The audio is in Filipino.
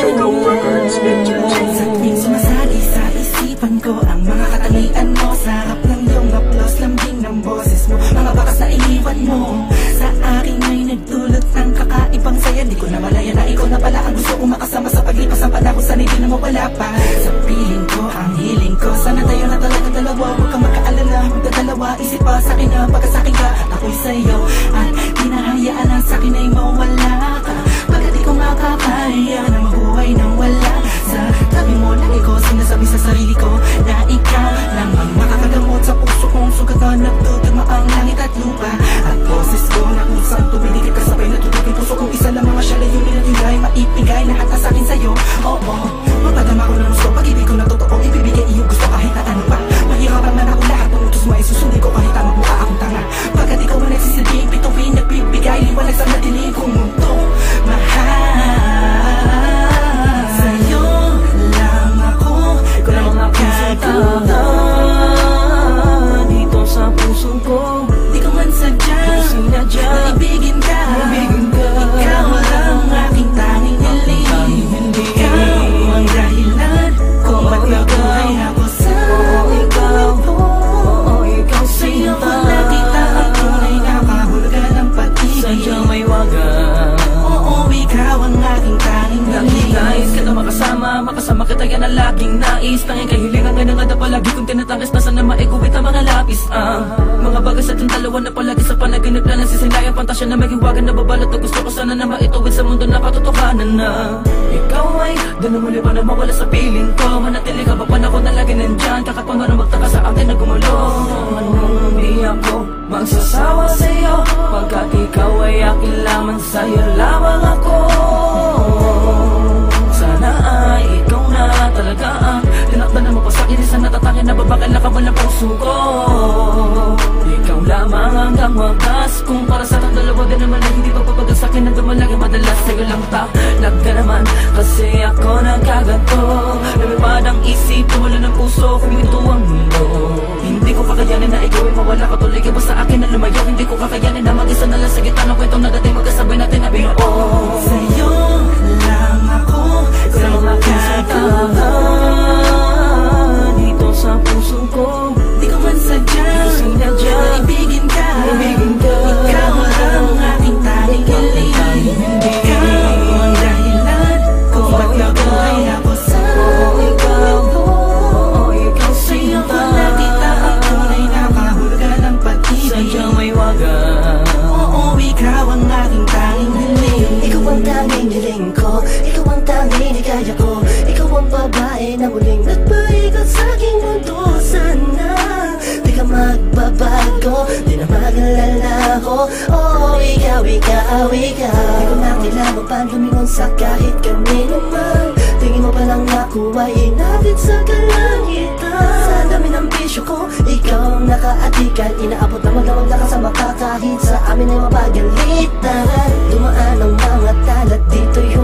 Sa tuwing sumasali sa isipan ko ang mga katangian mo, sarap ng iyong haplos, lambing ng boses mo, mga bakas na iniwan mo sa akin ay nagdulot ng kakaibang saya. Di ko na malaya na ikaw na pala ang gusto kong makasama sa paglipas ng panahon, sana'y di na mawala pa sa piling ko, ang hiling ko. Sana tayo na talaga dalawa, huwag kang magkaalala, magdadalawa isip pa sa akin na pagkasakin ka at ako'y sa'yo, at di nahayaan na sa akin ay mawala ka. Pagkat di ko makakaya na mabuhay nang wala sa tabi mo, lagi ko sinasabi sa sarili ko na ikaw lang ang makakagamot sa puso kong sugat na nagtutugma ang langit at lupa. At boses ko na kusang tumiligid kasabay na tutok yung puso kong isa lang mga siya layunin at hingay, maipigay lahat na sa'kin sa'yo. Oo, mapadama ko ng gusto, pag-ibig ko na totoo, ibibigay iyong gusto kahit na ano pa. Mahirapan man ako lahat ng utos mo ay susundin ko kahit na magmukha akong tanga. Pagkat ikaw ang nagsisilbing bituin, nagbibigay liwanag sa madilim kong mundo. Mahal sa'yo lang ako nagkatuwa dito sa puso ko. Di ko man sadya maibigin ka. Ikaw ang aking tanging hiling. Ikaw ang dahilan kung ba't nabuhay ako sa ikaw. Sa'yo ko nakita ang tunay na kahulugan ng pag-ibig. Sadyang may wagas. Oo, ikaw ang aking tanging hiling. Nais ka na makasama kita yan ang laging nais. Tanging kahilingan nga na nga na palagi kong tinatangis na sana maiguwit ang mga lapis. Mga bagay sa ating dalawa na palagi sa panaginip na nasisilayan, pantasya na maghiwagan na babalot na gusto ko sana na maituwid sa mundo na katotohanan na ikaw ay doon muli pa na mawala sa piling ko. Manatili ka ba panahon na lagi nandyan, kakapang na magtaka sa atin na gumulo. Anong di ako magsasawa sa'yo, pagkat ikaw ay akin lamang, sa'yo lamang ako. Sana ay ikaw na talaga ang tinakdan na mapasakin, isang natatangin na babakal na kaban ng puso ko. Ikaw lamang hanggang wagas, kung para sa ating dalawa din naman ay hindi pagpapagal sa'kin na dumalagi madalas. Sa'yo lang talag ka naman, kasi ako nagkaganto. Lumipad ang isip, tumula ng puso, huminto ang mundo. Hindi ko kakayanin na ikaw ay mawala ka, tuloy ka ba sa akin na lumayo. Hindi ko kakayanin na mag-isa na lang sa gitna ng kwentong nagating, magkasabay natin na binuo. Sa'yo lang ako nagkatuwa dito sa puso ko. Di ko man sadya maibigin ka. Ikaw ang aking tanging hiling. Ikaw ang dahilan kung ba't nabuhay ako sa ikaw. Sa'yo ko nakita ang tunay na kahulugan ng pag-ibig. Sadyang may wagas. Oo, ikaw ang aking tanging hiling. Ikaw ang tanging hiling ko, ikaw ang tanging hikaya ko. Ikaw ang babae na muling nagpaikot sa aking mundo. Sana di ka magbabago, di na mag-alala ko. Oh, ikaw. Di ko na kailangan pa lumingon sa kahit kanino man. Tingin mo pa lang ako ay inabit sa kalangitan. Sa dami ng bisyo ko, ikaw ang nakaatikan. Inaabot na magdamag na kasama ka kahit sa amin ay mapagalitan. Dumaan ang mga talat dito'y